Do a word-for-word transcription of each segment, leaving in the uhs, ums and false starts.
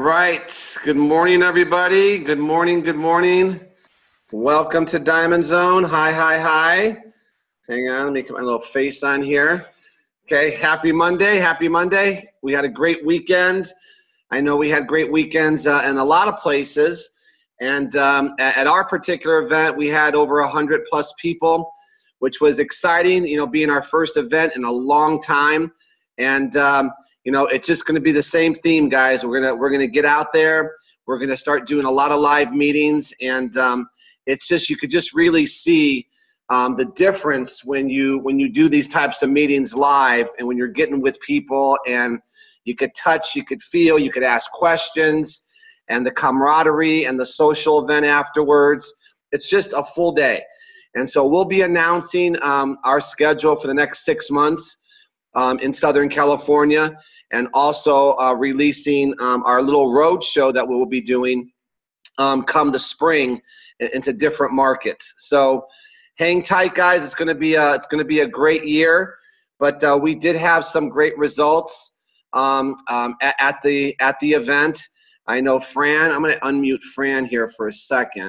right. Good morning, everybody. Good morning. Good morning. Welcome to Diamond Zone. Hi, hi, hi. Hang on. Let me put my little face on here. Okay. Happy Monday. Happy Monday. We had a great weekend. I know we had great weekends uh, in a lot of places. And um, at, at our particular event, we had over one hundred plus people, which was exciting, you know, being our first event in a long time. And, um, you know, it's just going to be the same theme, guys. We're going to we're going to get out there. We're going to start doing a lot of live meetings. And um, it's just, you could just really see um, the difference when you when you do these types of meetings live and when you're getting with people and you could touch, you could feel, you could ask questions, and the camaraderie and the social event afterwards. It's just a full day. And so we'll be announcing um, our schedule for the next six months um, in Southern California, and also uh, releasing um, our little road show that we will be doing um, come the spring into different markets. So hang tight, guys. It's going to be a, it's going to be a great year, but uh, we did have some great results um, um, at, at the at the event. I know Fran. I'm going to unmute Fran here for a second.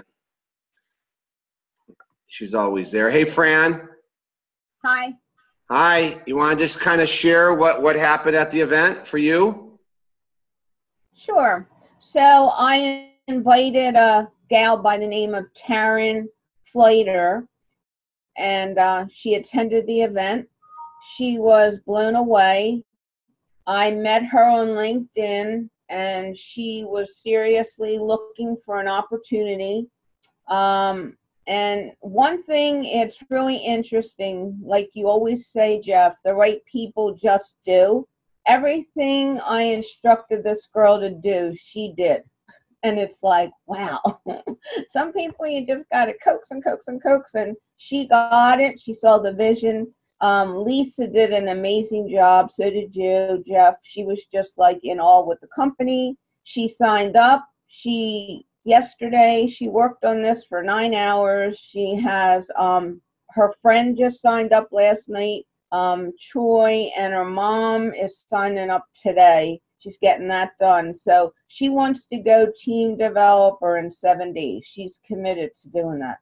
She's always there. Hey, Fran. Hi. Hi. You want to just kind of share what, what happened at the event for you? Sure. So I invited a gal by the name of Taryn Fleiter, and uh, she attended the event. She was blown away. I met her on LinkedIn, and she was seriously looking for an opportunity. Um, And one thing, it's really interesting, like you always say, Jeff, the right people just do. Everything I instructed this girl to do, she did. And it's like, wow. Some people you just got to coax and coax and coax, and she got it. She saw the vision. Um, Lisa did an amazing job. So did you, Jeff. She was just like in awe with the company. She signed up. She Yesterday, she worked on this for nine hours. She has, um, her friend just signed up last night, um, Troy, and her mom is signing up today. She's getting that done. So she wants to go team developer in seven days. She's committed to doing that.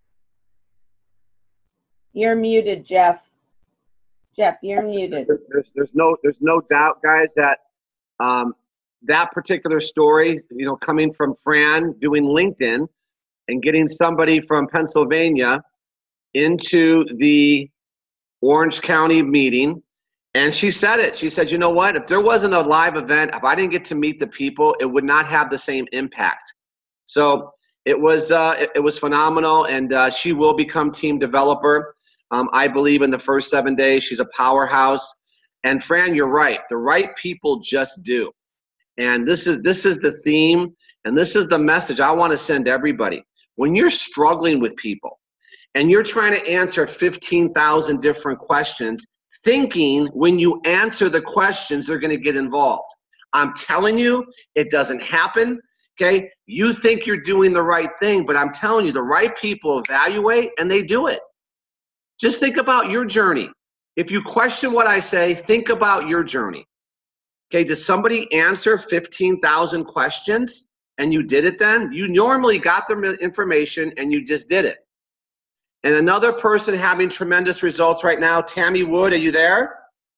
You're muted, Jeff. Jeff, you're muted. There's, there's, no, there's no doubt, guys, that um, that particular story, you know, coming from Fran doing LinkedIn and getting somebody from Pennsylvania into the Orange County meeting. And she said it. She said, you know what? If there wasn't a live event, if I didn't get to meet the people, it would not have the same impact. So it was, uh, it, it was phenomenal. And uh, she will become team developer. Um, I believe in the first seven days. She's a powerhouse. And Fran, you're right. The right people just do. And this is this is the theme, and this is the message I want to send everybody. When you're struggling with people and you're trying to answer fifteen thousand different questions, thinking when you answer the questions, they're going to get involved. I'm telling you, it doesn't happen, okay? You think you're doing the right thing, but I'm telling you, the right people evaluate, and they do it. Just think about your journey. If you question what I say, think about your journey. Okay, did somebody answer fifteen thousand questions and you did it then? You normally got the information and you just did it. And another person having tremendous results right now, Tammy Wood, are you there?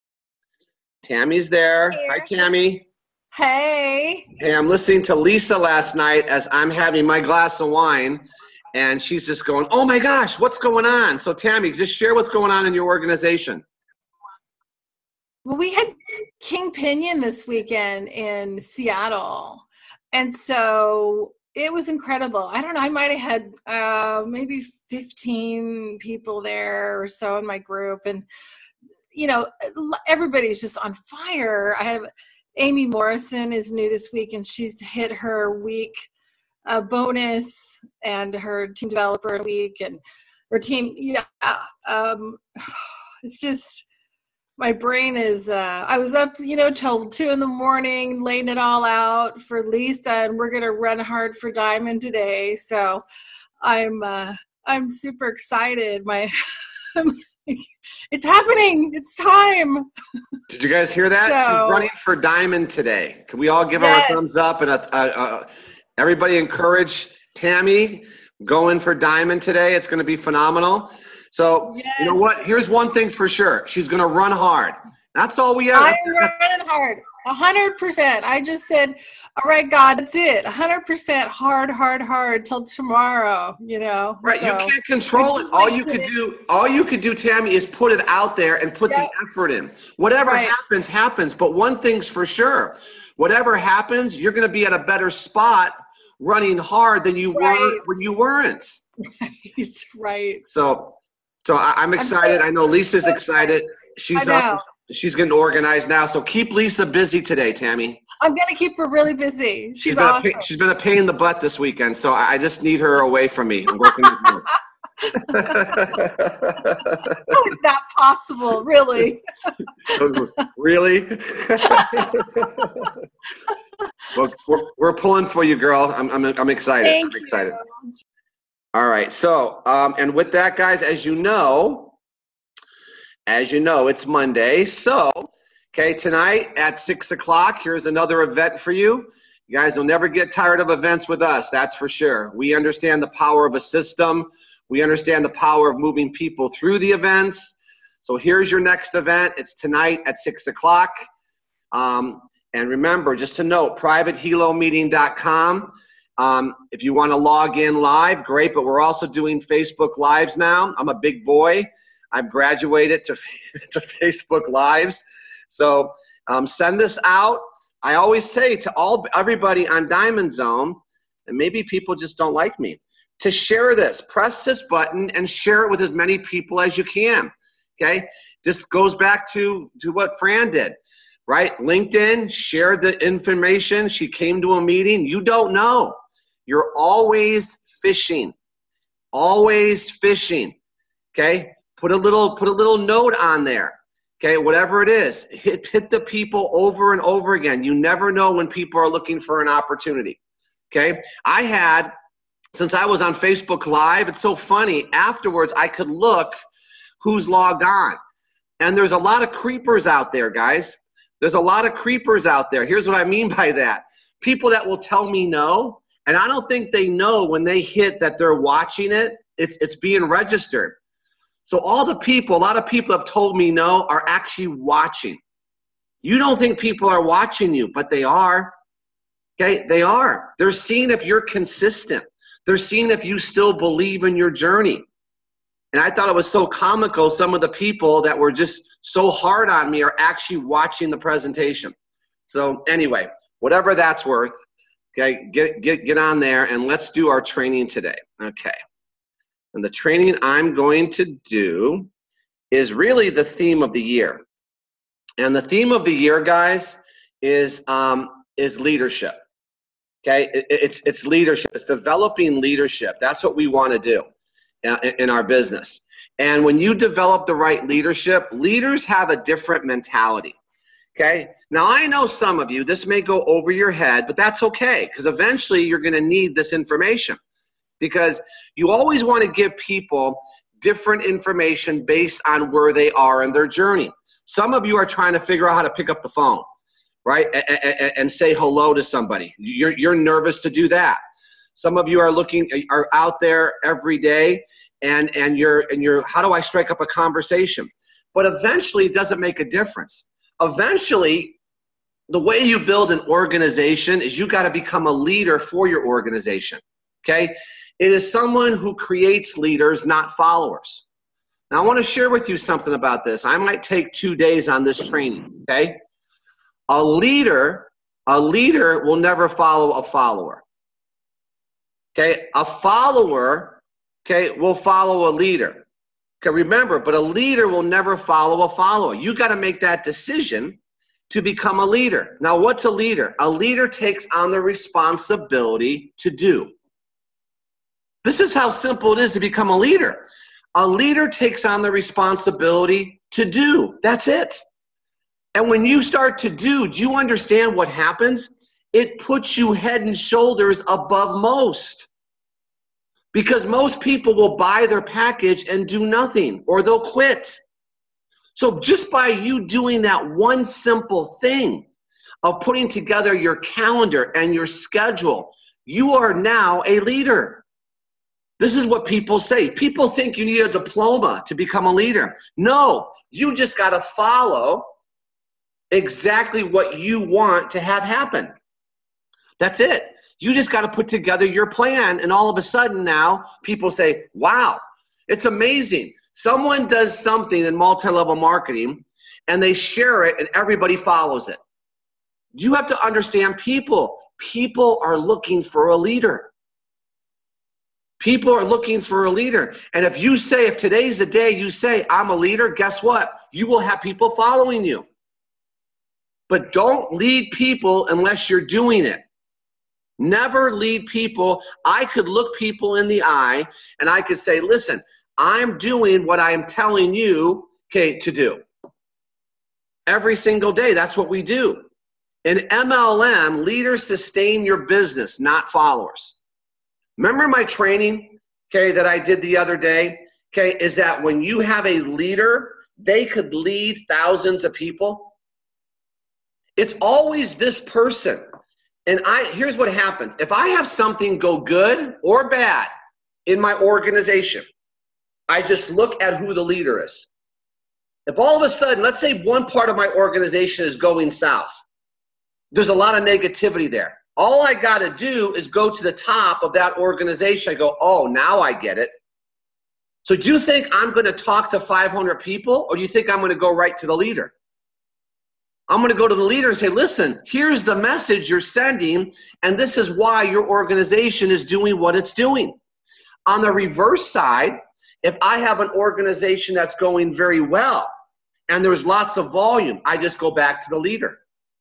Tammy's there. Here. Hi, Tammy. Hey. Hey, I'm listening to Lisa last night as I'm having my glass of wine, and she's just going, oh my gosh, what's going on? So Tammy, just share what's going on in your organization. Well, we had King Pinion this weekend in Seattle. And so it was incredible. I don't know, I might have had uh, maybe fifteen people there or so in my group. And, you know, everybody's just on fire. I have Amy Morrison is new this week, and she's hit her week uh, bonus and her team developer week and her team. Yeah, um, it's just... My brain is, uh, I was up, you know, till two in the morning, laying it all out for Lisa, and we're going to run hard for Diamond today. So I'm, uh, I'm super excited. My, It's happening. It's time. Did you guys hear that? So, She's running for Diamond today. Can we all give yes. her a thumbs up and a, a, a, everybody encourage Tammy going for Diamond today? It's going to be phenomenal. So, yes. You know what? Here's one thing for sure. She's going to run hard. That's all we have. I'm running hard. A hundred percent. I just said, all right, God, that's it. A hundred percent hard, hard, hard till tomorrow, you know? Right. So, you can't control it. All you could do, all you could do, Tammy, is put it out there and put yep. the effort in. Whatever right. happens, happens. But one thing's for sure. Whatever happens, you're going to be at a better spot running hard than you right. were when you weren't. Right. Right. So, so I, I'm excited. I'm so, I know Lisa's so excited. She's up. She's getting organized now. So keep Lisa busy today, Tammy. I'm going to keep her really busy. She's, she's awesome. A, she's been a pain in the butt this weekend, so I just need her away from me. I'm working with her. How is that possible? Really? Really? Well, we're, we're pulling for you, girl. I'm, I'm, I'm excited. Thank I'm excited. You. All right. So, um, and with that, guys, as you know, As you know, it's Monday. So, okay, tonight at six o'clock, here's another event for you. You guys will never get tired of events with us, that's for sure. We understand the power of a system. We understand the power of moving people through the events. So here's your next event. It's tonight at six o'clock. Um, and remember, just to note, private helo meeting dot com. Um, if you want to log in live, great, but we're also doing Facebook Lives now. I'm a big boy. I've graduated to, to Facebook Lives. So um, send this out. I always say to all everybody on Diamond Zone, and maybe people just don't like me, to share this. Press this button and share it with as many people as you can. Okay? Just goes back to, to what Fran did, right? LinkedIn, shared the information. She came to a meeting. You don't know. You're always fishing. Always fishing. Okay? Put a little, put a little note on there, okay? Whatever it is, hit, hit the people over and over again. You never know when people are looking for an opportunity, okay? I had, since I was on Facebook Live, it's so funny, afterwards I could look who's logged on. And there's a lot of creepers out there, guys. There's a lot of creepers out there. Here's what I mean by that. People that will tell me no, and I don't think they know when they hit that they're watching it, it's, it's being registered. So all the people, a lot of people have told me no are actually watching. You don't think people are watching you, but they are. Okay, they are. They're seeing if you're consistent. They're seeing if you still believe in your journey. And I thought it was so comical, some of the people that were just so hard on me are actually watching the presentation. So anyway, whatever that's worth, okay, get, get, get on there and let's do our training today. Okay. And the training I'm going to do is really the theme of the year. And the theme of the year, guys, is, um, is leadership. Okay, it, it's, it's leadership. It's developing leadership. That's what we want to do in, in our business. And when you develop the right leadership, leaders have a different mentality. Okay, now I know some of you, this may go over your head, but that's okay, because eventually you're going to need this information. Because you always want to give people different information based on where they are in their journey. Some of you are trying to figure out how to pick up the phone, right, and, and say hello to somebody. You're, you're nervous to do that. Some of you are looking, are out there every day, and, and, you're, and you're, how do I strike up a conversation? But eventually, it doesn't make a difference. Eventually, the way you build an organization is you got to become a leader for your organization, okay? It is someone who creates leaders, not followers. Now, I want to share with you something about this. I might take two days on this training, okay? A leader, a leader will never follow a follower, okay? A follower, okay, will follow a leader. Okay, remember, but a leader will never follow a follower. You got to make that decision to become a leader. Now, what's a leader? A leader takes on the responsibility to do. This is how simple it is to become a leader. A leader takes on the responsibility to do. That's it. And when you start to do, do you understand what happens? It puts you head and shoulders above most. Because most people will buy their package and do nothing, or they'll quit. So just by you doing that one simple thing of putting together your calendar and your schedule, you are now a leader. This is what people say. People think you need a diploma to become a leader. No, you just got to follow exactly what you want to have happen. That's it. You just got to put together your plan, and all of a sudden now people say, wow, it's amazing. Someone does something in multi-level marketing and they share it and everybody follows it. You have to understand people. People are looking for a leader. People are looking for a leader. And if you say, if today's the day you say, I'm a leader, guess what? You will have people following you. But don't lead people unless you're doing it. Never lead people. I could look people in the eye and I could say, listen, I'm doing what I'm telling you, okay, to do. Every single day, that's what we do. In M L M, leaders sustain your business, not followers. Remember my training, okay, that I did the other day, okay, is that when you have a leader, they could lead thousands of people. It's always this person. And I here's what happens. If I have something go good or bad in my organization, I just look at who the leader is. If all of a sudden, let's say one part of my organization is going south, there's a lot of negativity there. All I got to do is go to the top of that organization. I go, oh, now I get it. So do you think I'm going to talk to five hundred people, or do you think I'm going to go right to the leader? I'm going to go to the leader and say, listen, here's the message you're sending, and this is why your organization is doing what it's doing. On the reverse side, if I have an organization that's going very well and there's lots of volume, I just go back to the leader.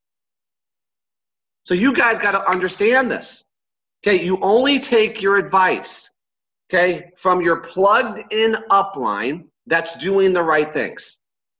So you guys got to understand this. Okay, you only take your advice, okay, from your plugged-in upline that's doing the right things.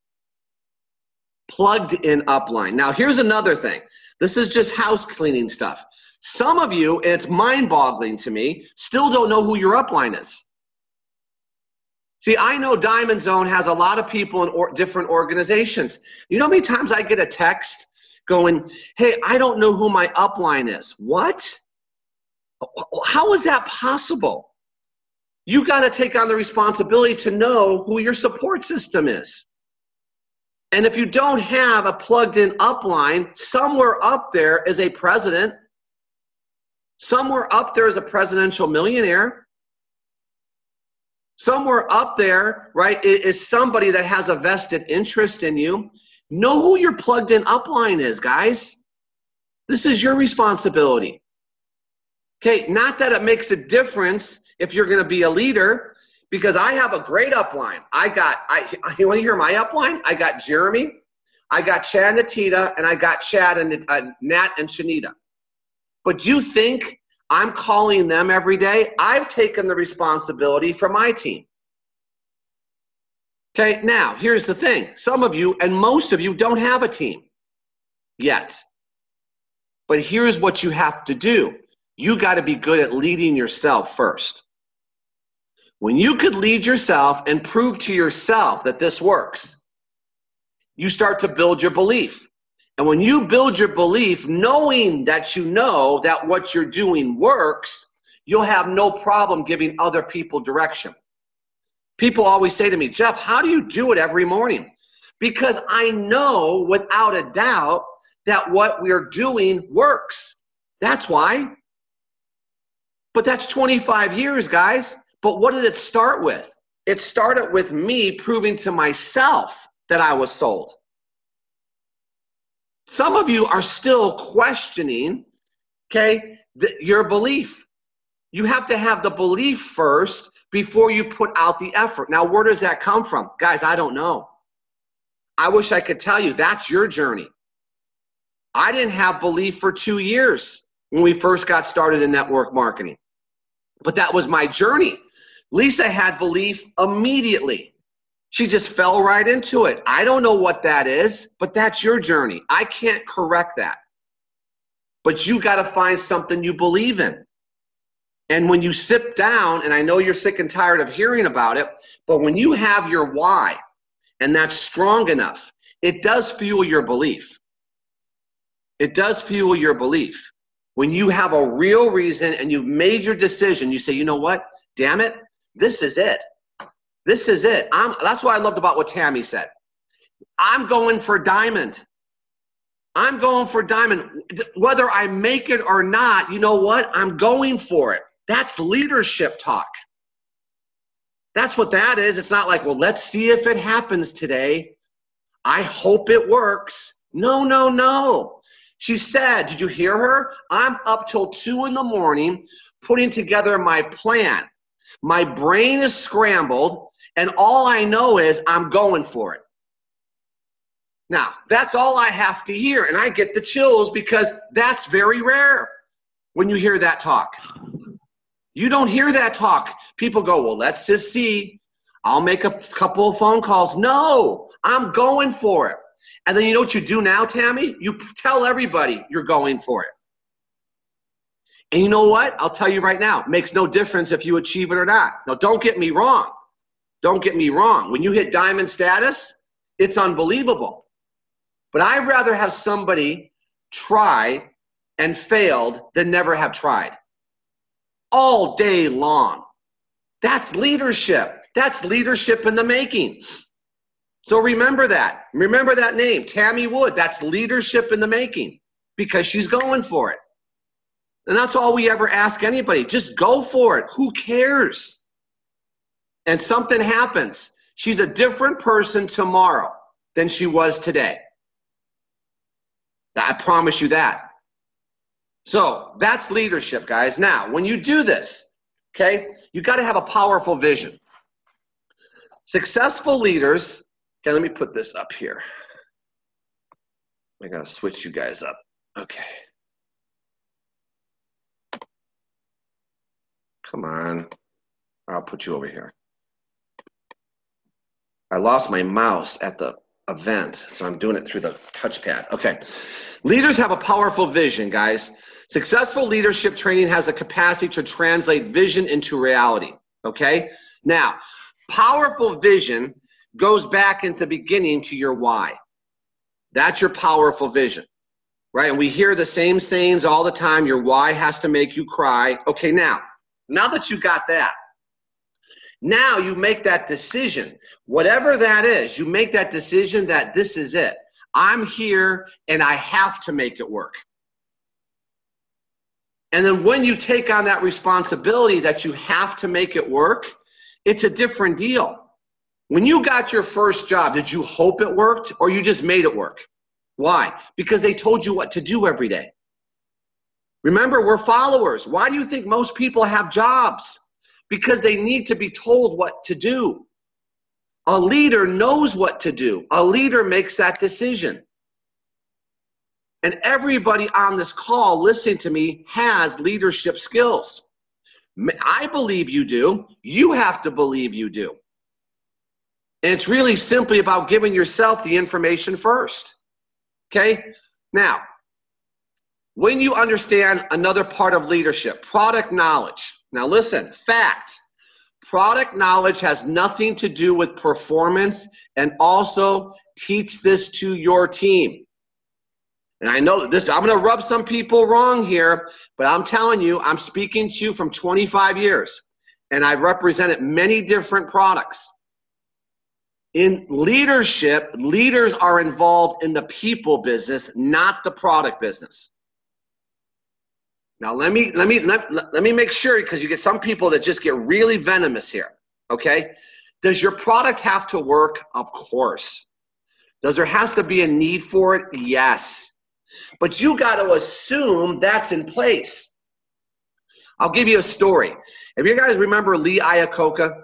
Plugged-in upline. Now, here's another thing. This is just house cleaning stuff. Some of you, and it's mind-boggling to me, still don't know who your upline is. See, I know Diamond Zone has a lot of people in or different organizations. You know how many times I get a text going, hey, I don't know who my upline is. What? How is that possible? You got to take on the responsibility to know who your support system is. And if you don't have a plugged-in upline, somewhere up there is a president. Somewhere up there is a presidential millionaire. Somewhere up there, right, is somebody that has a vested interest in you. Know who your plugged-in upline is, guys. This is your responsibility. Okay, not that it makes a difference if you're going to be a leader, because I have a great upline. I got, I, you want to hear my upline? I got Jeremy, I got Chad and Natita, and I got Chad and uh, Nat and Shanita. But do you think I'm calling them every day? I've taken the responsibility for my team. Okay, now, here's the thing. Some of you, and most of you, don't have a team yet. But here's what you have to do. You got to be good at leading yourself first. When you could lead yourself and prove to yourself that this works, you start to build your belief. And when you build your belief, knowing that you know that what you're doing works, you'll have no problem giving other people direction. People always say to me, Jeff, how do you do it every morning? Because I know without a doubt that what we're doing works. That's why. But that's twenty-five years, guys. But what did it start with? It started with me proving to myself that I was sold. Some of you are still questioning, okay, the, your belief. You have to have the belief first before you put out the effort. Now, where does that come from? Guys, I don't know. I wish I could tell you. That's your journey. I didn't have belief for two years when we first got started in network marketing. But that was my journey. Lisa had belief immediately. She just fell right into it. I don't know what that is, but that's your journey. I can't correct that. But you got to find something you believe in. And when you sit down, and I know you're sick and tired of hearing about it, but when you have your why, and that's strong enough, it does fuel your belief. It does fuel your belief. When you have a real reason and you've made your decision, you say, you know what? Damn it, this is it. This is it. I'm, that's what I loved about what Tammy said. I'm going for diamond. I'm going for diamond. Whether I make it or not, you know what? I'm going for it. That's leadership talk. That's what that is. It's not like, well, let's see if it happens today. I hope it works. No, no, no. She said, did you hear her? I'm up till two in the morning putting together my plan. My brain is scrambled, and all I know is I'm going for it. Now, that's all I have to hear, and I get the chills because that's very rare when you hear that talk. You don't hear that talk. People go, well, let's just see. I'll make a couple of phone calls. No, I'm going for it. And then you know what you do now, Tammy? You tell everybody you're going for it. And you know what? I'll tell you right now, it makes no difference if you achieve it or not. Now, don't get me wrong. Don't get me wrong. When you hit diamond status, it's unbelievable. But I'd rather have somebody try and failed than never have tried. All day long. That's leadership. That's leadership in the making. So remember that. Remember that name, Tammy Wood. That's leadership in the making because she's going for it. And that's all we ever ask anybody. Just go for it. Who cares? And something happens. She's a different person tomorrow than she was today. I promise you that. So that's leadership, guys. Now, when you do this, okay, you got to have a powerful vision. Successful leaders, okay, let me put this up here. I got to switch you guys up. Okay. Come on. I'll put you over here. I lost my mouse at the event, so I'm doing it through the touchpad. Okay. Leaders have a powerful vision, guys. Successful leadership training has a capacity to translate vision into reality. Okay. Now, powerful vision goes back into the beginning to your why. That's your powerful vision, right? And we hear the same sayings all the time. Your why has to make you cry. Okay. Now, now that you got that, now you make that decision, whatever that is, you make that decision that this is it. I'm here and I have to make it work. And then when you take on that responsibility that you have to make it work, it's a different deal. When you got your first job, did you hope it worked or you just made it work? Why? Because they told you what to do every day. Remember, we're followers. Why do you think most people have jobs? Because they need to be told what to do. A leader knows what to do. A leader makes that decision. And everybody on this call listening to me has leadership skills. I believe you do. You have to believe you do. And it's really simply about giving yourself the information first. Okay? Now, when you understand another part of leadership, product knowledge. Now listen, fact, product knowledge has nothing to do with performance, and also teach this to your team. And I know this, I'm going to rub some people wrong here, but I'm telling you, I'm speaking to you from twenty-five years, and I've represented many different products. In leadership, leaders are involved in the people business, not the product business. Now let me let me let, let me make sure, because you get some people that just get really venomous here. Okay? Does your product have to work? Of course. Does there has to be a need for it? Yes. But you got to assume that's in place. I'll give you a story. If you guys remember Lee Iacocca,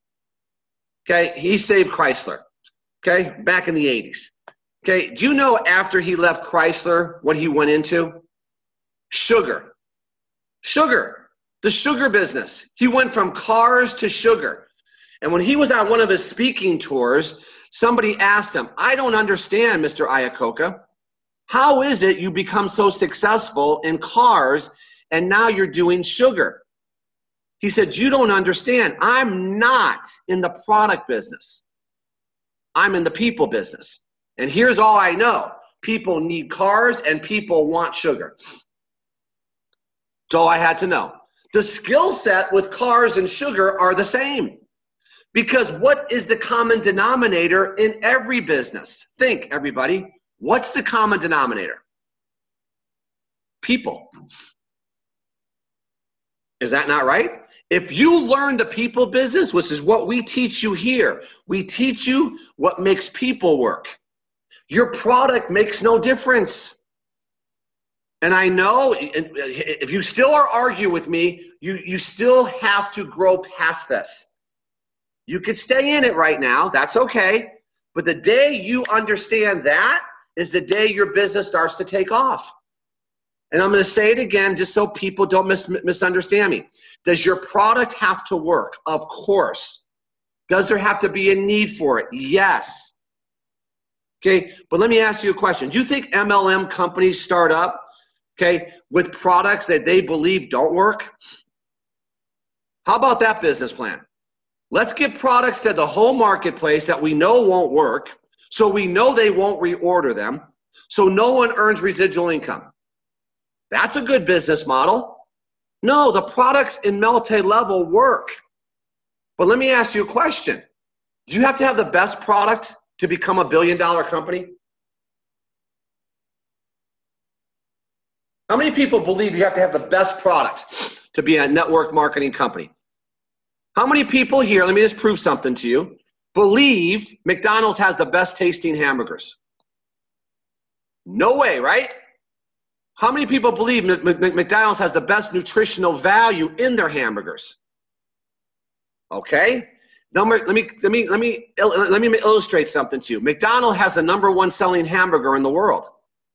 okay, he saved Chrysler, okay, back in the eighties. Okay, do you know after he left Chrysler what he went into? Sugar. Sugar, the sugar business. He went from cars to sugar. And when he was on one of his speaking tours, somebody asked him, I don't understand, Mister Iacocca. How is it you become so successful in cars and now you're doing sugar? He said, you don't understand. I'm not in the product business. I'm in the people business. And here's all I know. People need cars and people want sugar. That's all I had to know. The skill set with cars and sugar are the same. Because what is the common denominator in every business? Think, everybody. What's the common denominator? People. Is that not right? If you learn the people business, which is what we teach you here, we teach you what makes people work. Your product makes no difference. And I know if you still are arguing with me, you, you still have to grow past this. You could stay in it right now. That's okay. But the day you understand that is the day your business starts to take off. And I'm going to say it again just so people don't mis misunderstand me. Does your product have to work? Of course. Does there have to be a need for it? Yes. Okay, but let me ask you a question. Do you think M L M companies start up, okay, with products that they believe don't work? How about that business plan? Let's get products to the whole marketplace that we know won't work, so we know they won't reorder them, so no one earns residual income. That's a good business model. No, the products in multi-level work. But let me ask you a question. Do you have to have the best product to become a billion dollar company? How many people believe you have to have the best product to be a network marketing company? How many people here, let me just prove something to you, believe McDonald's has the best tasting hamburgers? No way, right? How many people believe McDonald's has the best nutritional value in their hamburgers? Okay. Number, let me let me let me let me illustrate something to you. McDonald's has the number one selling hamburger in the world.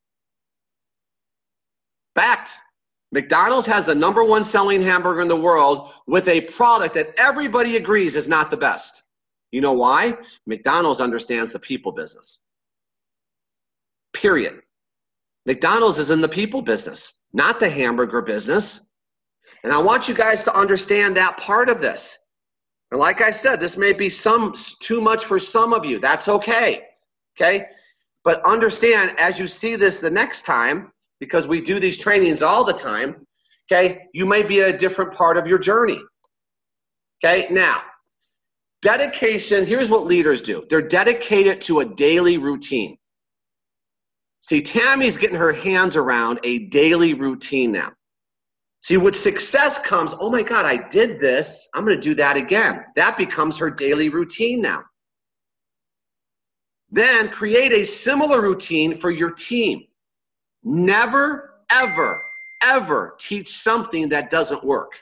Fact. McDonald's has the number one selling hamburger in the world with a product that everybody agrees is not the best. You know why? McDonald's understands the people business. Period. McDonald's is in the people business, not the hamburger business. And I want you guys to understand that part of this. And like I said, this may be some too much for some of you. That's okay. Okay? But understand as you see this the next time, because we do these trainings all the time, okay, you may be at a different part of your journey. Okay? Now, dedication, here's what leaders do. They're dedicated to a daily routine. See, Tammy's getting her hands around a daily routine now. See, with success comes, oh my God, I did this. I'm going to do that again. That becomes her daily routine now. Then create a similar routine for your team. Never, ever, ever teach something that doesn't work.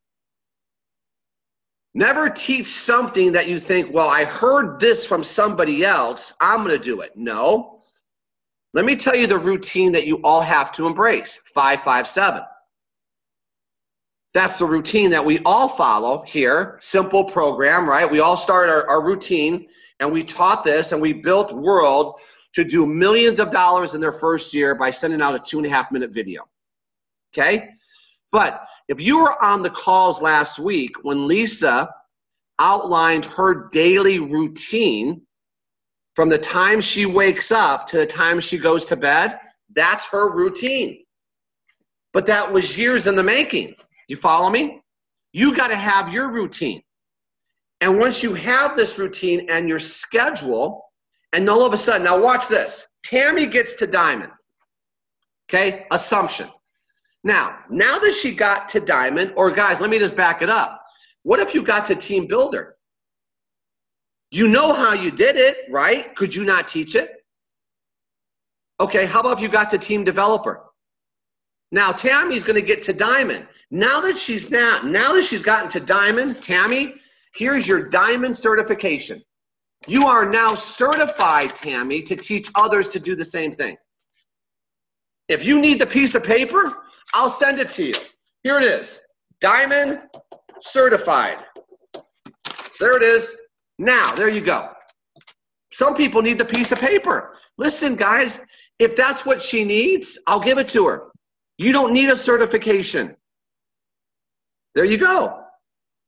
Never teach something that you think, well, I heard this from somebody else, I'm going to do it. No. Let me tell you the routine that you all have to embrace, five five seven. That's the routine that we all follow here, simple program, right? We all start our, our routine, and we taught this, and we built World to do millions of dollars in their first year by sending out a two and a half minute video, okay? But if you were on the calls last week when Lisa outlined her daily routine, from the time she wakes up to the time she goes to bed, that's her routine. But that was years in the making. You follow me? You got to have your routine. And once you have this routine and your schedule, and all of a sudden, now watch this. Tammy gets to Diamond. Okay, assumption. Now, now that she got to Diamond, or guys, let me just back it up. What if you got to Team Builder? You know how you did it, right? Could you not teach it? Okay, how about if you got to Team Developer? Now Tammy's going to get to Diamond. Now that she's now, now that she's gotten to Diamond, Tammy, here's your Diamond certification. You are now certified, Tammy, to teach others to do the same thing. If you need the piece of paper, I'll send it to you. Here it is, Diamond certified. There it is. Now, there you go. Some people need the piece of paper. Listen, guys, if that's what she needs, I'll give it to her. You don't need a certification. There you go.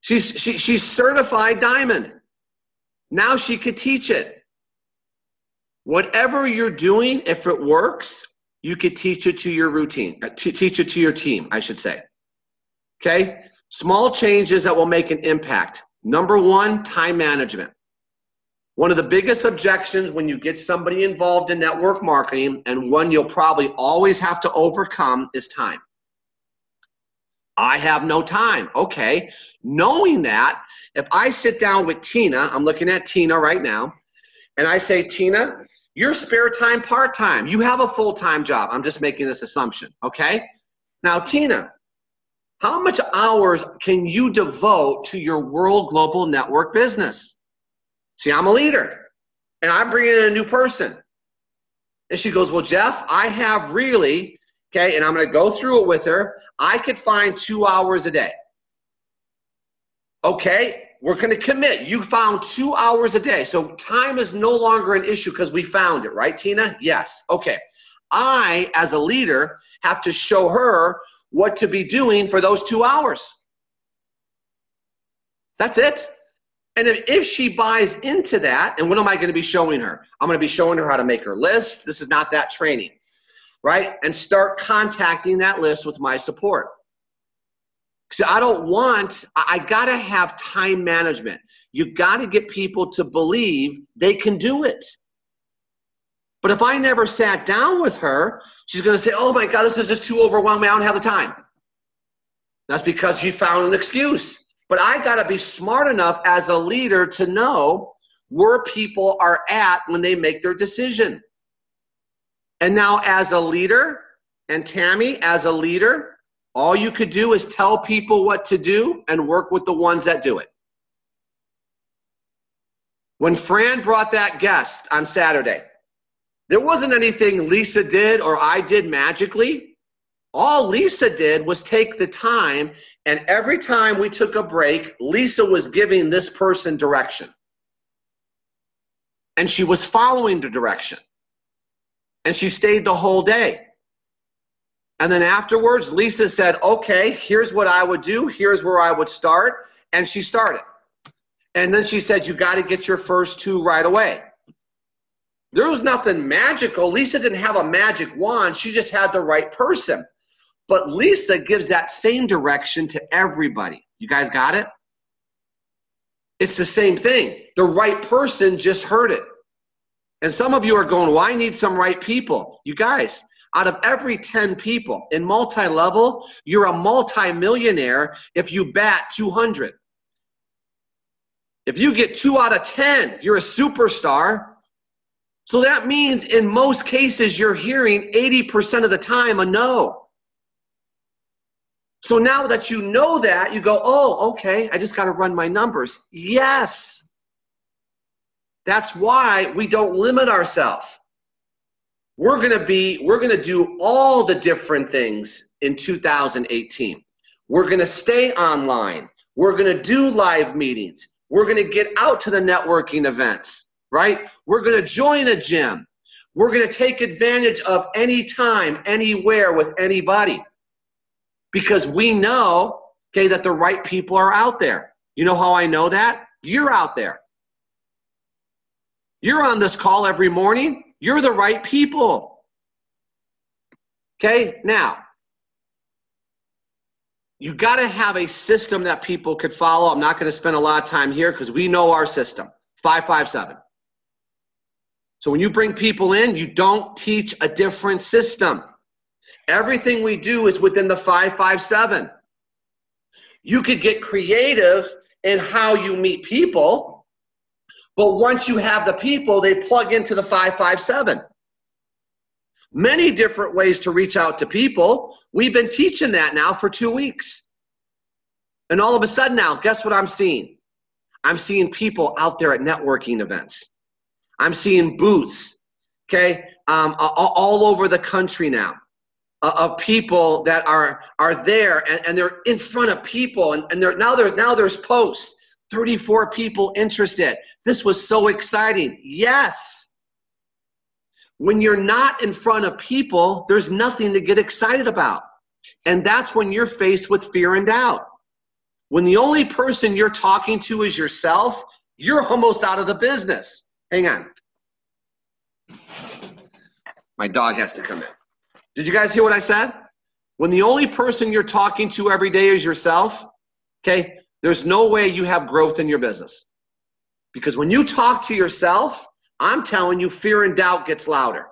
She's, she, she's certified diamond. Now she could teach it. Whatever you're doing, if it works, you could teach it to your routine, uh, to teach it to your team, I should say. Okay? Small changes that will make an impact. Number one, time management. One of the biggest objections when you get somebody involved in network marketing, and one you'll probably always have to overcome, is time. I have no time. Okay. Knowing that, if I sit down with Tina, I'm looking at Tina right now, and I say, Tina, you're spare time part-time. You have a full-time job. I'm just making this assumption. Okay. Now, Tina, how much hours can you devote to your World Global Network business? See, I'm a leader, and I'm bringing in a new person. And she goes, well, Jeff, I have really, okay, and I'm going to go through it with her. I could find two hours a day. Okay, we're going to commit. You found two hours a day. So time is no longer an issue because we found it, right, Tina? Yes. Okay. I, as a leader, have to show her what to be doing for those two hours. That's it. And if, if she buys into that, and what am I going to be showing her? I'm going to be showing her how to make her list. This is not that training, right? And start contacting that list with my support. See, I don't want, I got to have time management. You got to get people to believe they can do it. But if I never sat down with her, she's going to say, oh my God, this is just too overwhelming. I don't have the time. That's because she found an excuse. But I got to be smart enough as a leader to know where people are at when they make their decision. And now as a leader, and Tammy, as a leader, all you could do is tell people what to do and work with the ones that do it. When Fran brought that guest on Saturday, there wasn't anything Lisa did or I did magically. All Lisa did was take the time, and every time we took a break, Lisa was giving this person direction. And she was following the direction. And she stayed the whole day. And then afterwards, Lisa said, okay, here's what I would do. Here's where I would start. And she started. And then she said, you got to get your first two right away. There was nothing magical. Lisa didn't have a magic wand. She just had the right person. But Lisa gives that same direction to everybody. You guys got it? It's the same thing. The right person just heard it. And some of you are going, well, I need some right people. You guys, out of every ten people in multi-level, you're a multi-millionaire if you bat two hundred. If you get two out of ten, you're a superstar. So that means in most cases, you're hearing eighty percent of the time a no. So now that you know that, you go, oh, okay, I just got to run my numbers. Yes. That's why we don't limit ourselves. We're going to be, we're going to do all the different things in two thousand eighteen. We're going to stay online. We're going to do live meetings. We're going to get out to the networking events, right? We're going to join a gym. We're going to take advantage of any time, anywhere with anybody. Because we know, okay, that the right people are out there. You know how I know that? You're out there. You're on this call every morning. You're the right people. Okay, now, you got to have a system that people could follow. I'm not going to spend a lot of time here because we know our system, five five seven. So when you bring people in, you don't teach a different system. Everything we do is within the five five seven. You could get creative in how you meet people, but once you have the people, they plug into the five five seven. Many different ways to reach out to people. We've been teaching that now for two weeks. And all of a sudden now, guess what I'm seeing? I'm seeing people out there at networking events. I'm seeing booths, okay, um, all over the country now. Uh, of people that are are there and, and they're in front of people and, and they're now there now there's posts, thirty-four people interested. This was so exciting. Yes. When you're not in front of people, there's nothing to get excited about. And that's when you're faced with fear and doubt. When the only person you're talking to is yourself, you're almost out of the business. Hang on. My dog has to come in. Did you guys hear what I said? When the only person you're talking to every day is yourself, okay, there's no way you have growth in your business. Because when you talk to yourself, I'm telling you, fear and doubt gets louder.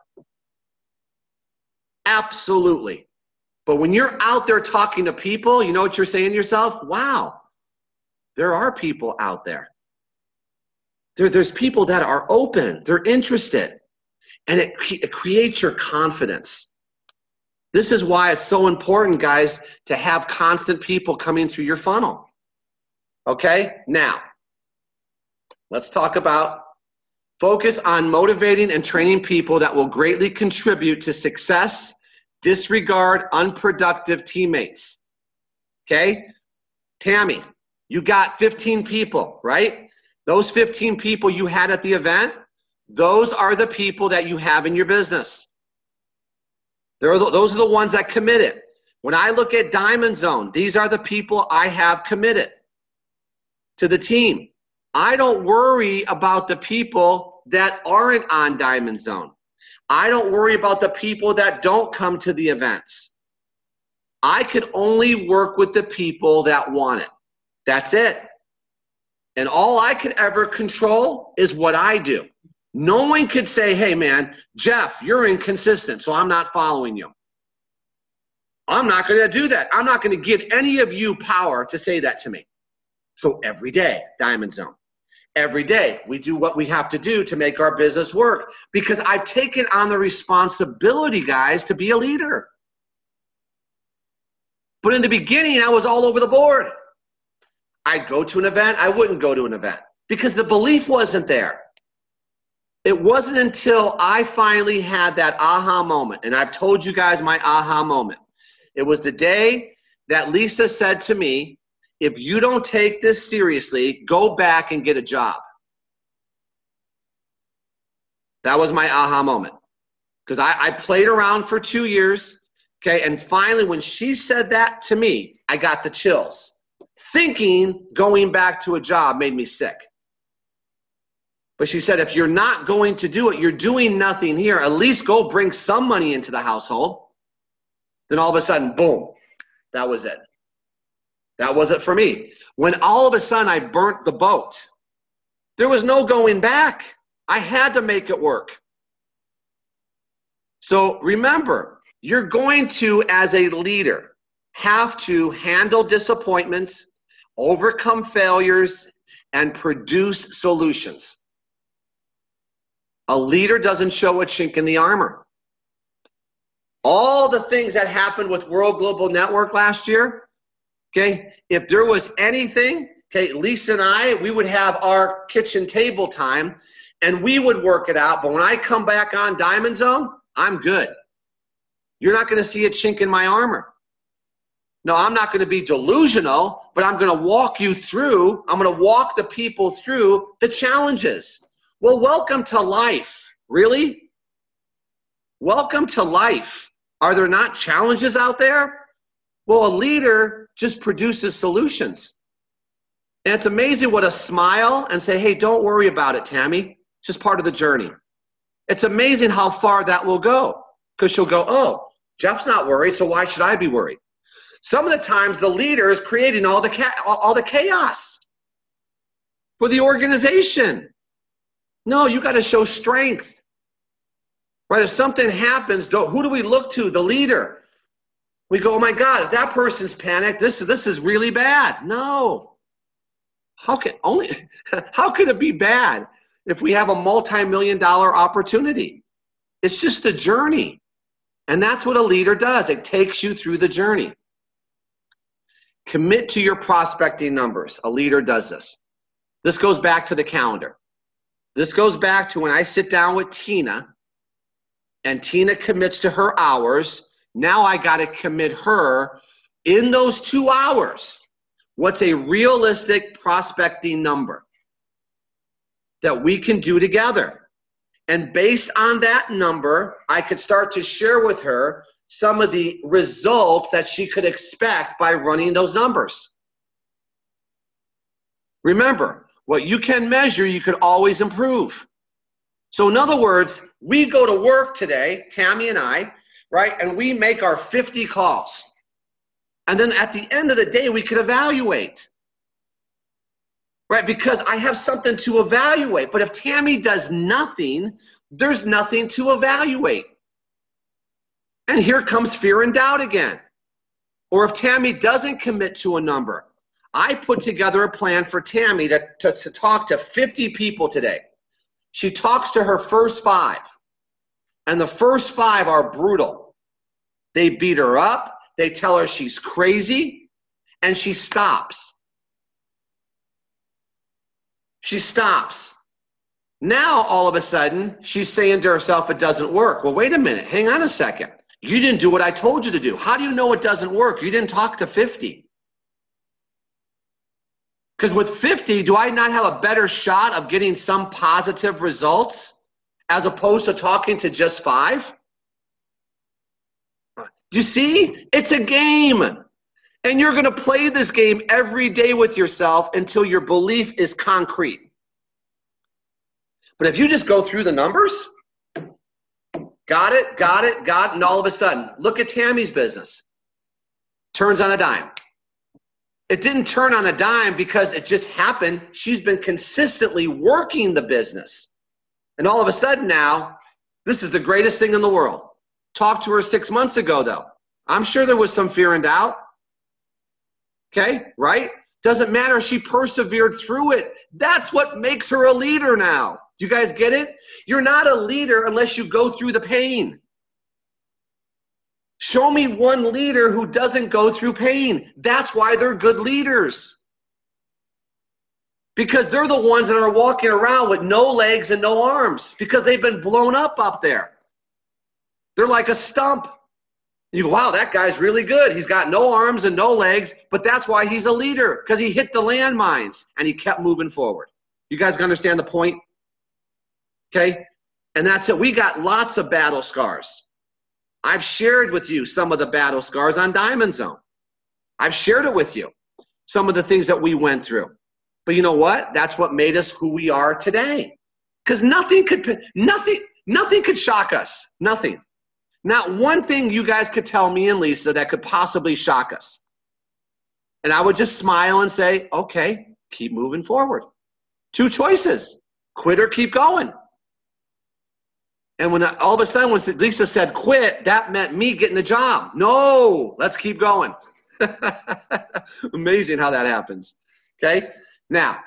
Absolutely. But when you're out there talking to people, you know what you're saying to yourself? Wow, there are people out there. There there's people that are open. They're interested. And it, it creates your confidence. This is why it's so important, guys, to have constant people coming through your funnel. Okay? Now, let's talk about focus on motivating and training people that will greatly contribute to success. Disregard unproductive teammates. Okay? Tammy, you got fifteen people, right? Those fifteen people you had at the event, those are the people that you have in your business. They're the, those are the ones that committed. When I look at Diamond Zone, these are the people I have committed to the team. I don't worry about the people that aren't on Diamond Zone. I don't worry about the people that don't come to the events. I could only work with the people that want it. That's it. And all I could ever control is what I do. No one could say, hey man, Jeff, you're inconsistent, so I'm not following you. I'm not going to do that. I'm not going to give any of you power to say that to me. So every day, Diamond Zone. Every day, we do what we have to do to make our business work because I've taken on the responsibility, guys, to be a leader. But in the beginning, I was all over the board. I'd go to an event. I wouldn't go to an event because the belief wasn't there. It wasn't until I finally had that aha moment, and I've told you guys my aha moment. It was the day that Lisa said to me, if you don't take this seriously, go back and get a job. That was my aha moment. Because I, I played around for two years, okay, and finally when she said that to me, I got the chills. Thinking going back to a job made me sick. But she said, if you're not going to do it, you're doing nothing here. At least go bring some money into the household. Then all of a sudden, boom, that was it. That was it for me. When all of a sudden I burnt the boat, there was no going back. I had to make it work. So remember, you're going to, as a leader, have to handle disappointments, overcome failures, and produce solutions. A leader doesn't show a chink in the armor. All the things that happened with World Global Network last year, okay, if there was anything, okay, Lisa and I, we would have our kitchen table time and we would work it out. But when I come back on Diamond Zone, I'm good. You're not going to see a chink in my armor. No, I'm not going to be delusional, but I'm going to walk you through, I'm going to walk the people through the challenges. Well, welcome to life. Really? Welcome to life. Are there not challenges out there? Well, a leader just produces solutions. And it's amazing what a smile and say, hey, don't worry about it, Tammy. It's just part of the journey. It's amazing how far that will go. Because she'll go, oh, Jeff's not worried, so why should I be worried? Some of the times the leader is creating all the, cha- all the chaos for the organization. No, you got to show strength. Right? If something happens, don't, who do we look to? The leader. We go, oh my God, if that person's panicked, this, this is really bad. No. How can, only, how can it be bad if we have a multi-million dollar opportunity? It's just the journey. And that's what a leader does. It takes you through the journey. Commit to your prospecting numbers. A leader does this. This goes back to the calendar. This goes back to when I sit down with Tina and Tina commits to her hours. Now I got to commit her in those two hours. What's a realistic prospecting number that we can do together? And based on that number, I could start to share with her some of the results that she could expect by running those numbers. Remember, what you can measure, you can always improve. So in other words, we go to work today, Tammy and I, right? And we make our fifty calls. And then at the end of the day, we can evaluate. Right? Because I have something to evaluate. But if Tammy does nothing, there's nothing to evaluate. And here comes fear and doubt again. Or if Tammy doesn't commit to a number, I put together a plan for Tammy to, to, to talk to fifty people today. She talks to her first five. And the first five are brutal. They beat her up. They tell her she's crazy. And she stops. She stops. Now, all of a sudden, she's saying to herself, it doesn't work. Well, wait a minute. Hang on a second. You didn't do what I told you to do. How do you know it doesn't work? You didn't talk to fifty. Because with fifty, do I not have a better shot of getting some positive results as opposed to talking to just five? Do you see? It's a game. And you're going to play this game every day with yourself until your belief is concrete. But if you just go through the numbers, got it, got it, got it, and all of a sudden, look at Tammy's business. Turns on a dime. It didn't turn on a dime because it just happened. She's been consistently working the business. And all of a sudden now, this is the greatest thing in the world. Talked to her six months ago, though. I'm sure there was some fear and doubt. Okay, right? Doesn't matter. She persevered through it. That's what makes her a leader now. Do you guys get it? You're not a leader unless you go through the pain. Show me one leader who doesn't go through pain. That's why they're good leaders. Because they're the ones that are walking around with no legs and no arms because they've been blown up up there. They're like a stump. You go, wow, that guy's really good. He's got no arms and no legs, but that's why he's a leader, because he hit the landmines and he kept moving forward. You guys understand the point? Okay? And that's it. We got lots of battle scars. I've shared with you some of the battle scars on Diamond Zone. I've shared it with you, some of the things that we went through. But you know what? That's what made us who we are today. Because nothing could, nothing, nothing could shock us. Nothing. Not one thing you guys could tell me and Lisa that could possibly shock us. And I would just smile and say, okay, keep moving forward. Two choices, quit or keep going. And when I, all of a sudden, when Lisa said quit, that meant me getting the job. No, let's keep going. Amazing how that happens. Okay? Now,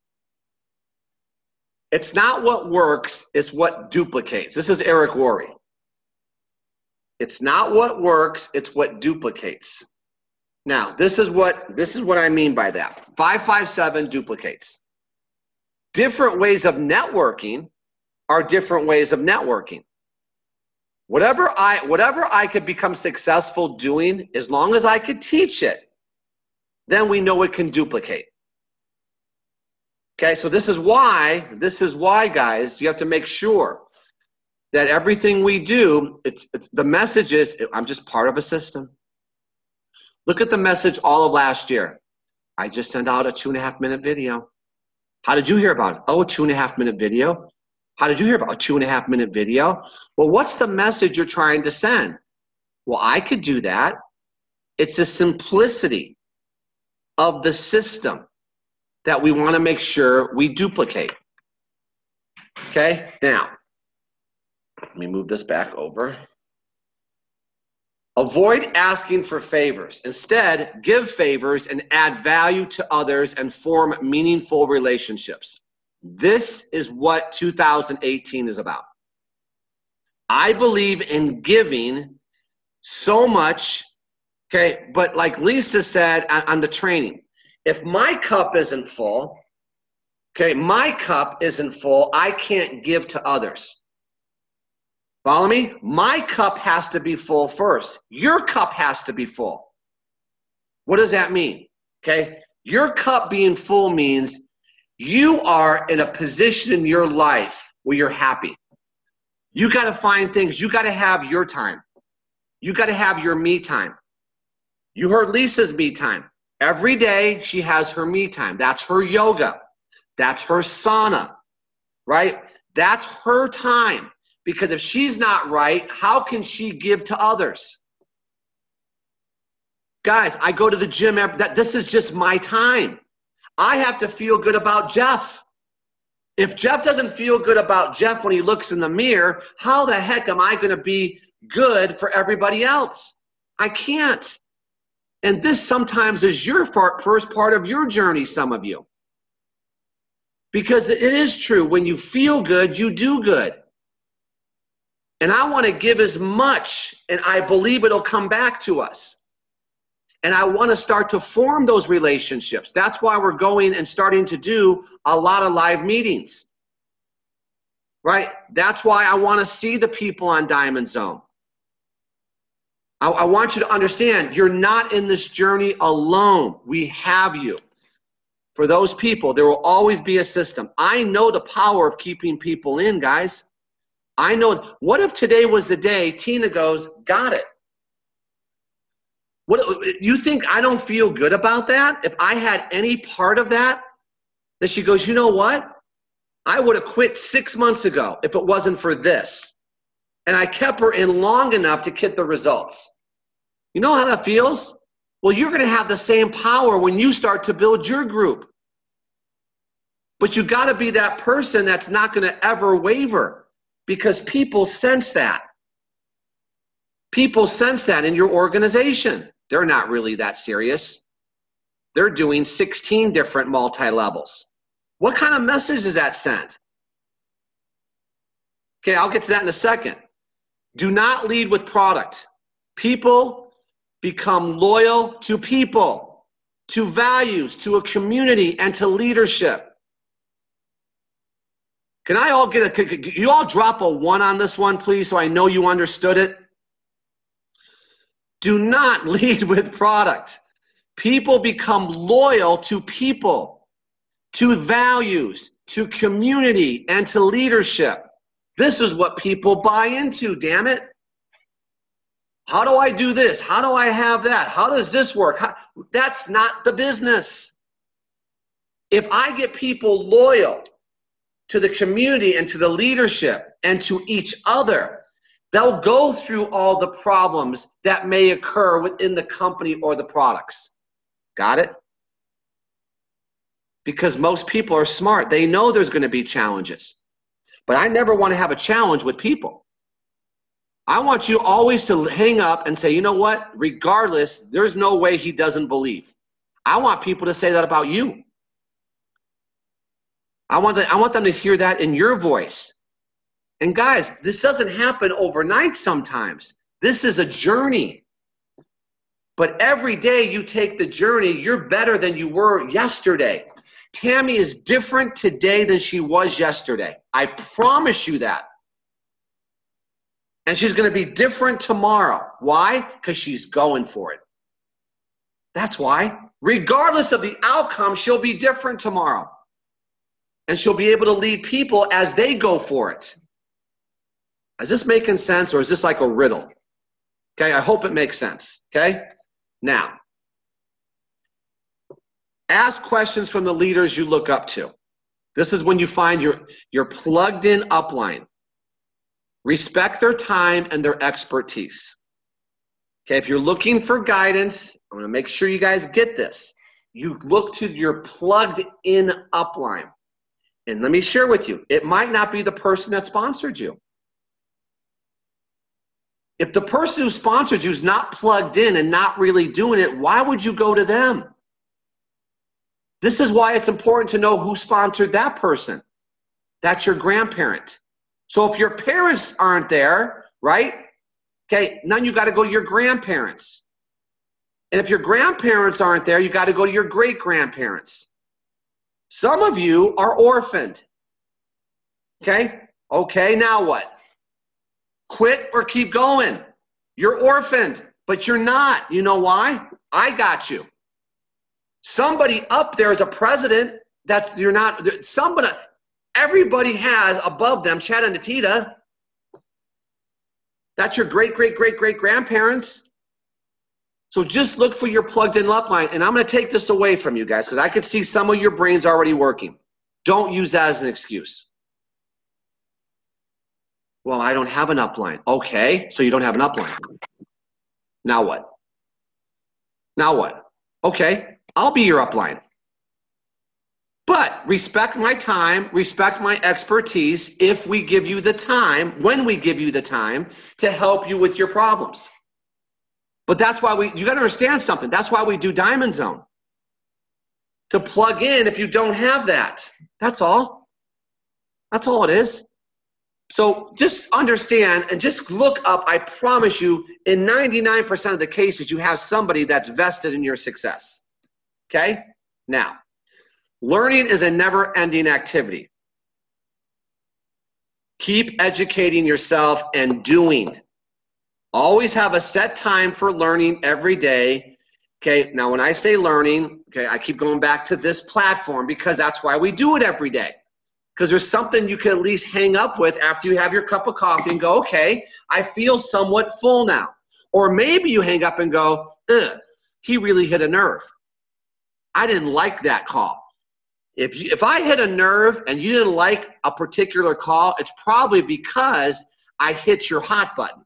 it's not what works, it's what duplicates. This is Eric Worre. It's not what works, it's what duplicates. Now, this is what this is what I mean by that. five five seven duplicates. Different ways of networking are different ways of networking. Whatever I whatever I could become successful doing, as long as I could teach it, then we know it can duplicate. Okay, so this is why, this is why, guys, you have to make sure that everything we do, it's, it's the message is, I'm just part of a system. Look at the message all of last year. I just sent out a two and a half minute video. How did you hear about it? Oh, a two and a half minute video. How did you hear about a two and a half minute video? Well, what's the message you're trying to send? Well, I could do that. It's the simplicity of the system that we want to make sure we duplicate. Okay, now, let me move this back over. Avoid asking for favors. Instead, give favors and add value to others and form meaningful relationships. This is what two thousand eighteen is about. I believe in giving so much, okay, but like Lisa said on, on the training, if my cup isn't full, okay, my cup isn't full, I can't give to others. Follow me? My cup has to be full first. Your cup has to be full. What does that mean? Okay, your cup being full means you are in a position in your life where you're happy. You got to find things. You got to have your time. You got to have your me time. You heard Lisa's me time. Every day she has her me time. That's her yoga. That's her sauna, right? That's her time. Because if she's not right, how can she give to others? Guys, I go to the gym. Every, that, this is just my time. I have to feel good about Jeff. If Jeff doesn't feel good about Jeff when he looks in the mirror, how the heck am I going to be good for everybody else? I can't. And this sometimes is your first part of your journey, some of you. Because it is true, when you feel good, you do good. And I want to give as much, and I believe it'll come back to us. And I want to start to form those relationships. That's why we're going and starting to do a lot of live meetings. Right? That's why I want to see the people on Diamond Zone. I, I want you to understand, you're not in this journey alone. We have you. For those people, there will always be a system. I know the power of keeping people in, guys. I know. What if today was the day Tina goes, got it? What, you think I don't feel good about that? If I had any part of that, that she goes, you know what? I would have quit six months ago if it wasn't for this. And I kept her in long enough to get the results. You know how that feels? Well, you're going to have the same power when you start to build your group. But you got to be that person that's not going to ever waver, because people sense that. People sense that in your organization. They're not really that serious. They're doing sixteen different multi-levels. What kind of message does that send? Okay, I'll get to that in a second. Do not lead with product. People become loyal to people, to values, to a community, and to leadership. Can I all get a, can you all drop a one on this one, please, so I know you understood it? Do not lead with product. People become loyal to people, to values, to community, and to leadership. This is what people buy into, damn it. How do I do this? How do I have that? How does this work? How, that's not the business. If I get people loyal to the community and to the leadership and to each other, they'll go through all the problems that may occur within the company or the products. Got it? Because most people are smart. They know there's going to be challenges. But I never want to have a challenge with people. I want you always to hang up and say, you know what? Regardless, there's no way he doesn't believe. I want people to say that about you. I want, to, I want them to hear that in your voice. And guys, this doesn't happen overnight sometimes. This is a journey. But every day you take the journey, you're better than you were yesterday. Tammy is different today than she was yesterday. I promise you that. And she's going to be different tomorrow. Why? Because she's going for it. That's why. Regardless of the outcome, she'll be different tomorrow. And she'll be able to lead people as they go for it. Is this making sense, or is this like a riddle? Okay, I hope it makes sense. Okay? Now, ask questions from the leaders you look up to. This is when you find your, your plugged in upline. Respect their time and their expertise. Okay, if you're looking for guidance, I'm going to make sure you guys get this. You look to your plugged in upline. And let me share with you, it might not be the person that sponsored you. If the person who sponsored you is not plugged in and not really doing it, why would you go to them? This is why it's important to know who sponsored that person. That's your grandparent. So if your parents aren't there, right? Okay, now you got to go to your grandparents. And if your grandparents aren't there, you got to go to your great-grandparents. Some of you are orphaned. Okay? Okay, now what? Quit or keep going. You're orphaned, but you're not. You know why? I got you. Somebody up there is a president. That's, you're not, somebody, everybody has above them, Chad and Anita. That's your great, great, great, great grandparents. So just look for your plugged in upline. And I'm going to take this away from you guys because I could see some of your brains already working. Don't use that as an excuse. Well, I don't have an upline. Okay, so you don't have an upline. Now what? Now what? Okay, I'll be your upline. But respect my time, respect my expertise if we give you the time, when we give you the time to help you with your problems. But that's why we, you got to understand something. That's why we do Diamond Zone. To plug in if you don't have that. That's all. That's all it is. So just understand and just look up. I promise you, in ninety-nine percent of the cases, you have somebody that's vested in your success. Okay? Now, learning is a never-ending activity. Keep educating yourself and doing. Always have a set time for learning every day. Okay, now when I say learning, okay, I keep going back to this platform because that's why we do it every day. Because there's something you can at least hang up with after you have your cup of coffee and go, okay, I feel somewhat full now. Or maybe you hang up and go, ugh, he really hit a nerve. I didn't like that call. If, you, if I hit a nerve and you didn't like a particular call, it's probably because I hit your hot button.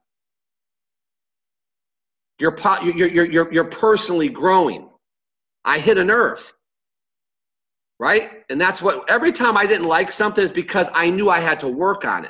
You're, you're, you're, you're, you're personally growing. I hit a nerve, right? And that's what, every time I didn't like something is because I knew I had to work on it.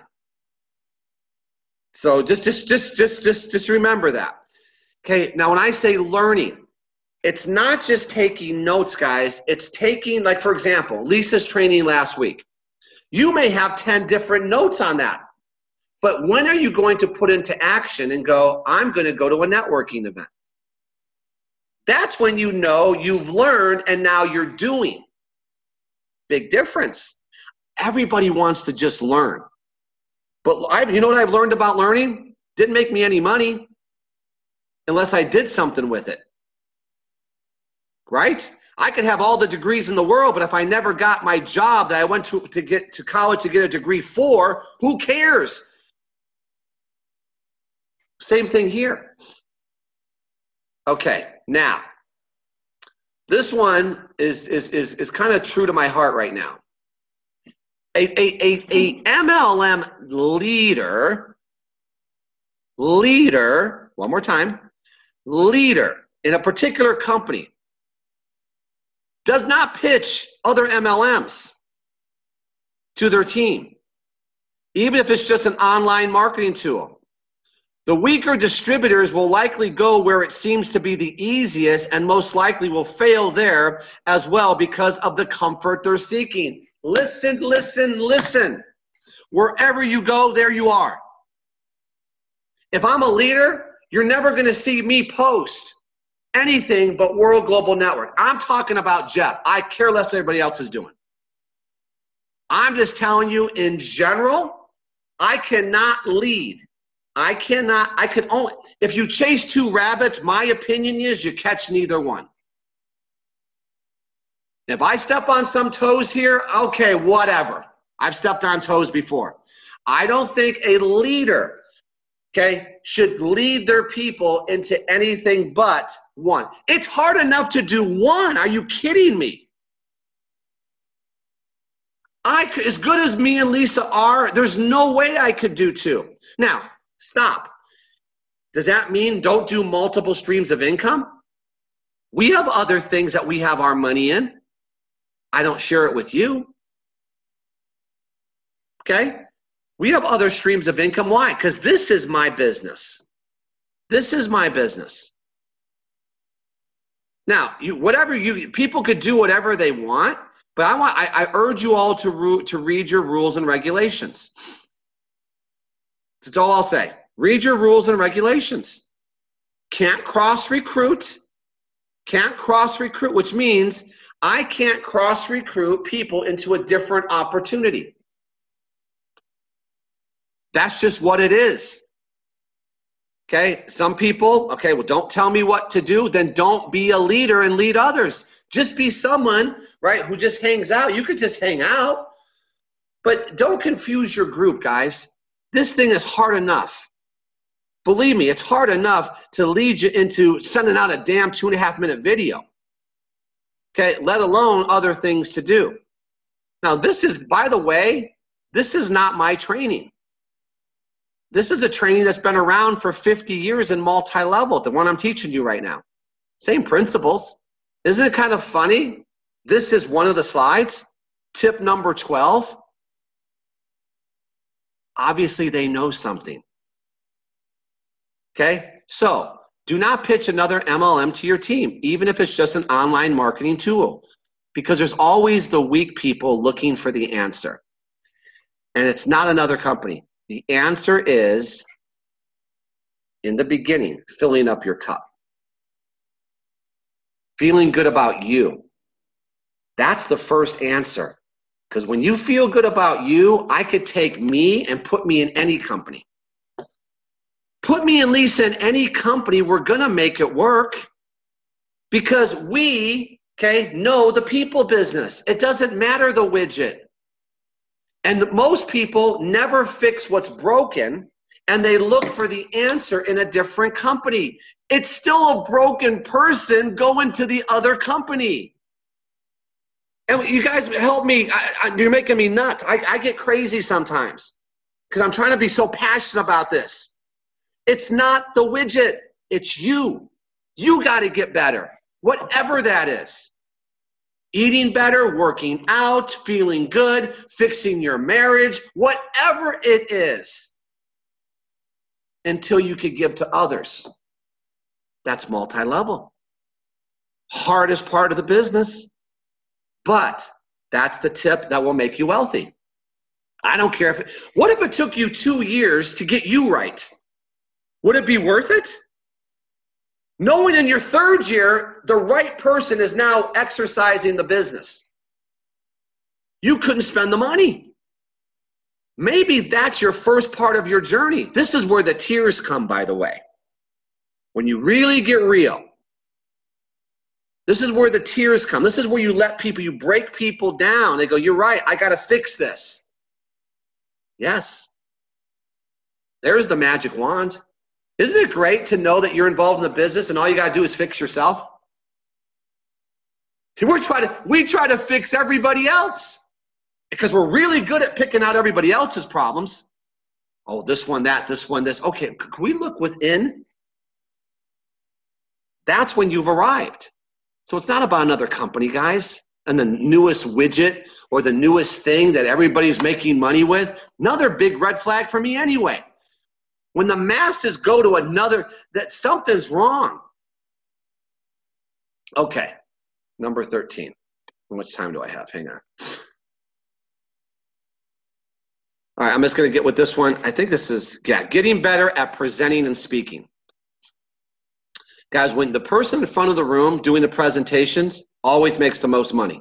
So just, just, just, just, just, just remember that. Okay, now when I say learning, it's not just taking notes, guys. It's taking, like, for example, Lisa's training last week. You may have ten different notes on that. But when are you going to put into action and go, I'm going to go to a networking event? That's when you know you've learned and now you're doing. Big difference. Everybody wants to just learn. But I, you know what I've learned about learning? Didn't make me any money unless I did something with it. Right? I could have all the degrees in the world, but if I never got my job that I went to, to get to college to get a degree for, who cares? Same thing here. Okay, now, this one is, is, is, is kind of true to my heart right now. A, a, a, a M L M leader, leader, one more time, leader in a particular company does not pitch other M L Ms to their team, even if it's just an online marketing tool. The weaker distributors will likely go where it seems to be the easiest and most likely will fail there as well because of the comfort they're seeking. Listen, listen, listen. Wherever you go, there you are. If I'm a leader, you're never going to see me post anything but World Global Network. I'm talking about Jeff. I care less what everybody else is doing. I'm just telling you in general, I cannot lead. I cannot, I could only, if you chase two rabbits, my opinion is you catch neither one. If I step on some toes here, okay, whatever. I've stepped on toes before. I don't think a leader, okay, should lead their people into anything but one. It's hard enough to do one. Are you kidding me? I, as good as me and Lisa are, there's no way I could do two. Now, stop. Does that mean don't do multiple streams of income? We have other things that we have our money in. I don't share it with you. Okay? We have other streams of income. Why? Because this is my business. This is my business. Now, you, whatever you, people could do whatever they want, but I want, I, I urge you all to, ru- to read your rules and regulations. That's all I'll say. Read your rules and regulations. Can't cross-recruit. Can't cross-recruit, which means I can't cross-recruit people into a different opportunity. That's just what it is. Okay? Some people, okay, well, don't tell me what to do. Then don't be a leader and lead others. Just be someone, right, who just hangs out. You could just hang out. But don't confuse your group, guys. This thing is hard enough. Believe me, it's hard enough to lead you into sending out a damn two and a half minute video. Okay, let alone other things to do. Now, this is, by the way, this is not my training. This is a training that's been around for fifty years in multi-level, the one I'm teaching you right now. Same principles. Isn't it kind of funny? This is one of the slides, tip number twelve. Obviously, they know something. Okay, so do not pitch another M L M to your team, even if it's just an online marketing tool, because there's always the weak people looking for the answer. And it's not another company. The answer is, in the beginning, filling up your cup. Feeling good about you. That's the first answer. Because when you feel good about you, I could take me and put me in any company. Put me and Lisa in any company, we're going to make it work. Because we, okay, know the people business. It doesn't matter the widget. And most people never fix what's broken, and they look for the answer in a different company. It's still a broken person going to the other company. And you guys help me. I, I, you're making me nuts. I, I get crazy sometimes because I'm trying to be so passionate about this. It's not the widget. It's you. You got to get better, whatever that is. Eating better, working out, feeling good, fixing your marriage, whatever it is, until you could give to others. That's multi-level. Hardest part of the business, but that's the tip that will make you wealthy. I don't care if it, what if it took you two years to get you right? Would it be worth it? Knowing in your third year, the right person is now exercising the business. You couldn't spend the money. Maybe that's your first part of your journey. This is where the tears come, by the way. When you really get real. This is where the tears come. This is where you let people, you break people down. They go, you're right, I got to fix this. Yes. There's the magic wand. Isn't it great to know that you're involved in the business and all you got to do is fix yourself? We're trying to, we try to fix everybody else because we're really good at picking out everybody else's problems. Oh, this one, that, this one, this. Okay, can we look within? That's when you've arrived. So it's not about another company, guys, and the newest widget or the newest thing that everybody's making money with. Another big red flag for me anyway. When the masses go to another, that something's wrong. Okay, number thirteen. How much time do I have? Hang on. All right, I'm just going to get with this one. I think this is, yeah, getting better at presenting and speaking. Guys, when the person in front of the room doing the presentations always makes the most money.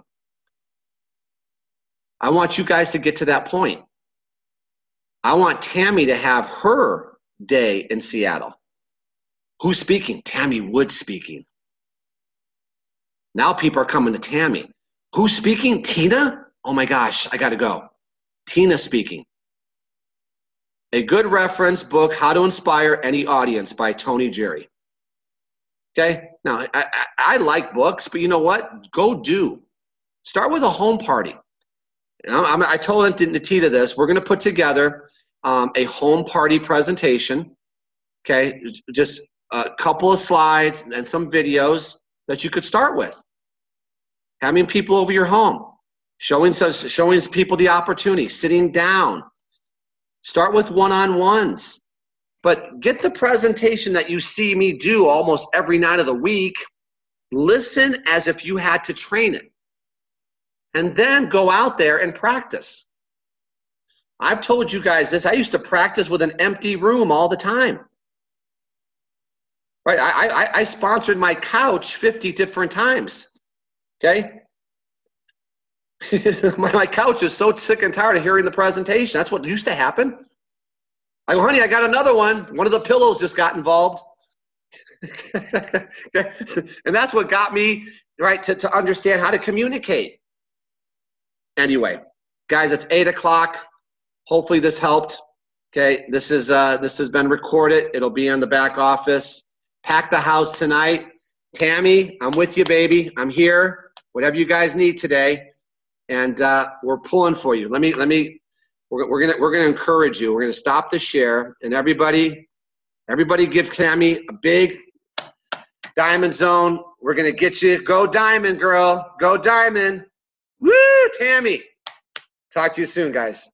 I want you guys to get to that point. I want Tammy to have her day in Seattle. Who's speaking? Tammy Wood speaking. Now people are coming to Tammy. Who's speaking? Tina? Oh my gosh, I got to go. Tina speaking. A good reference book, How to Inspire Any Audience by Tony Jerry. Okay, now I, I, I like books, but you know what? Go do. Start with a home party. And I'm, I'm, I told Tina this. We're going to put together um, a home party presentation. Okay, just a couple of slides and some videos that you could start with. Having people over your home, showing showing people the opportunity, sitting down. Start with one-on-ones. But get the presentation that you see me do almost every night of the week. Listen as if you had to train it. And then go out there and practice. I've told you guys this. I used to practice with an empty room all the time. Right? I, I, I sponsored my couch fifty different times. Okay? my, my couch is so sick and tired of hearing the presentation. That's what used to happen. I go, honey, I got another one. One of the pillows just got involved. And that's what got me, right, to, to understand how to communicate. Anyway, guys, it's eight o'clock. Hopefully this helped. Okay, this is uh, this has been recorded. It'll be in the back office. Pack the house tonight. Tammy, I'm with you, baby. I'm here. Whatever you guys need today, and uh, we're pulling for you. Let me let me. We're, we're gonna we're gonna encourage you. We're gonna stop the share, and everybody, everybody, give Tammy a big Diamond Zone. We're gonna get you. Go Diamond, girl. Go Diamond. Woo, Tammy. Talk to you soon, guys.